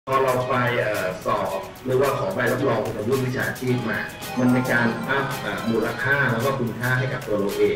พอเราไปสอบหรือว่าขอใบรับรองคุณวุฒิวิชาชีพมา มันเป็นการอัพมูลค่าแล้วก็คุณค่าให้กับตัวเราเอง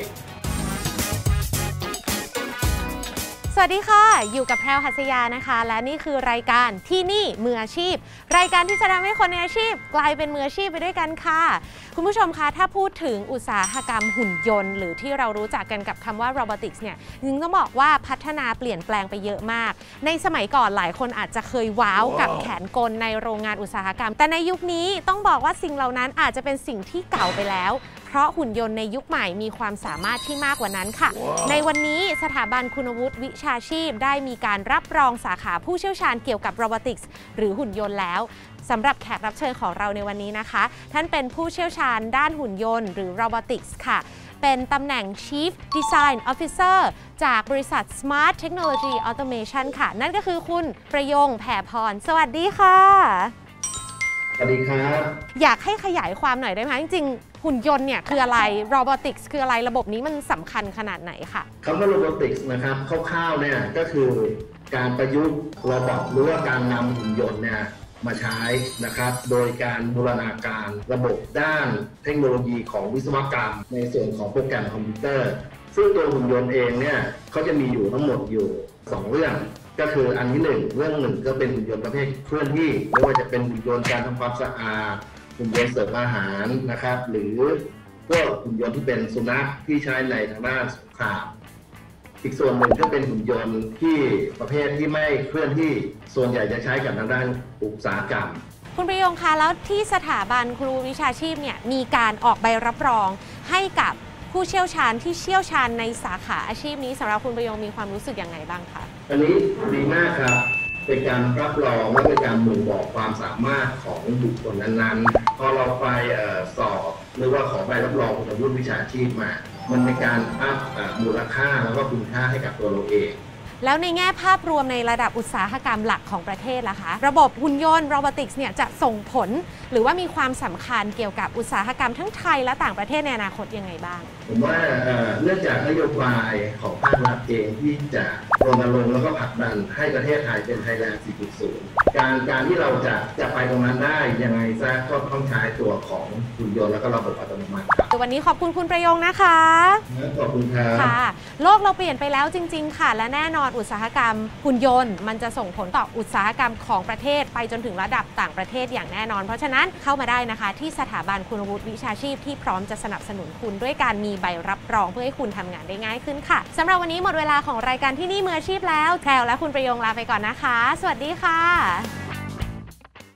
สวัสดีค่ะอยู่กับแพรว หัสยานะคะและนี่คือรายการที่นี่มืออาชีพรายการที่จะทำให้คนในอาชีพกลายเป็นมืออาชีพไปด้วยกันค่ะคุณผู้ชมคะถ้าพูดถึงอุตสาหกรรมหุ่นยนต์หรือที่เรารู้จักกันกับคำว่า robotics เนี่ยจริงต้องบอกว่าพัฒนาเปลี่ยนแปลงไปเยอะมากในสมัยก่อนหลายคนอาจจะเคยว้าวกับแขนกลในโรงงานอุตสาหกรรมแต่ในยุคนี้ต้องบอกว่าสิ่งเหล่านั้นอาจจะเป็นสิ่งที่เก่าไปแล้วเพราะหุ่นยนต์ในยุคใหม่มีความสามารถที่มากกว่านั้นค่ะ ในวันนี้สถาบันคุณวุฒิวิชาชีพได้มีการรับรองสาขาผู้เชี่ยวชาญเกี่ยวกับ Robotics หรือหุ่นยนต์แล้วสำหรับแขกรับเชิญของเราในวันนี้นะคะท่านเป็นผู้เชี่ยวชาญด้านหุ่นยนต์หรือ Robotics ค่ะเป็นตำแหน่ง Chief Design Officer จากบริษัท Smart Technology Automation ค่ะนั่นก็คือคุณประยง แผ่พรสวัสดีค่ะสวัสดีครับอยากให้ขยายความหน่อยได้ไหมจริงๆหุ่นยนต์เนี่ยคืออะไร Robotics คืออะไรระบบนี้มันสำคัญขนาดไหนค่ะคำว่า Robotics นะครับคร่าวๆเนี่ยก็คือการประยุกต์ระบบหรือว่าการนำหุ่นยนต์เนี่ยมาใช้นะครับโดยการบูรณาการระบบด้านเทคโนโลยีของวิศวกรรมในส่วนของโปรแกรมคอมพิวเตอร์ซึ่งตัวหุ่นยนต์เองเนี่ยเขาจะมีอยู่ทั้งหมดอยู่2เรื่องก็คืออันที่1เรื่องหนึ่งก็เป็นหุ่นยนต์ประเภทเคลื่อนที่ไม่ว่าจะเป็นหุ่นยนต์การทำความสะอาดหุ่นยนต์เสิร์ฟอาหารนะครับหรือพวกหุ่นยนต์ที่เป็นสุนัขที่ใช้ในทางด้านสงครามอีกส่วนหนึ่งก็เป็นหุ่นยนต์ที่ประเภทที่ไม่เคลื่อนที่ส่วนใหญ่จะใช้กับทางด้านอุตสาหกรรมคุณประยงคะแล้วที่สถาบันครูวิชาชีพเนี่ยมีการออกใบรับรองให้กับผู้เชี่ยวชาญที่เชี่ยวชาญในสาขาอาชีพนี้สำหรับคุณประยงมีความรู้สึกยังไงบ้างคะอันนี้ดีมากครับเป็นการรับรองและเป็นการบ่งบอกความสามารถของบุคคลนั้นๆพอเราไปสอบหรือว่าขอใบรับรองคุณวุฒิวิชาชีพมามันเป็นการอัพมูลค่าแล้วก็คุณค่าให้กับตัวเราเองแล้วในแง่ภาพรวมในระดับอุตสาหกรรมหลักของประเทศล่ะคะระบบหุ่นยนต์ Robotics เนี่ยจะส่งผลหรือว่ามีความสำคัญเกี่ยวกับอุตสาหกรรมทั้งไทยและต่างประเทศในอนาคตยังไงบ้างผมว่าเนื่องจากนโยบายของภาครัฐเองที่จะรณรงค์แล้วก็ผลักดันให้ประเทศไทยเป็นไทยแลนด์ 4.0 การที่เราจะไปตรงนั้นได้ยังไงซะก็ต้องใช้ตัวของหุ่นยนต์แล้วก็ระบบอัตโนมัติครับวันนี้ขอบคุณคุณประยงนะคะขอบคุณครับค่ะโลกเราเปลี่ยนไปแล้วจริงๆค่ะและแน่นอนอุตสาหกรรมหุ่นยนต์มันจะส่งผลต่ออุตสาหกรรมของประเทศไปจนถึงระดับต่างประเทศอย่างแน่นอนเพราะฉะนั้นเข้ามาได้นะคะที่สถาบันคุณวุฒิวิชาชีพที่พร้อมจะสนับสนุนคุณด้วยการมีใบรับรองเพื่อให้คุณทำงานได้ง่ายขึ้นค่ะสำหรับวันนี้หมดเวลาของรายการที่นี่มืออาชีพแล้วแพรวและคุณประยงลาไปก่อนนะคะสวัสดีค่ะ